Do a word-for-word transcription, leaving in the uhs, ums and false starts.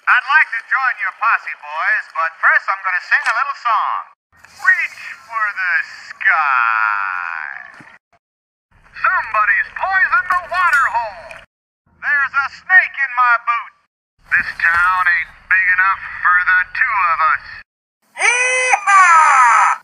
I'd like to join your posse, boys, but first I'm gonna sing a little song. Reach for the sky. Somebody's poisoned the water hole. There's a snake in my boot. This town ain't big enough for the two of us. Hee-haw!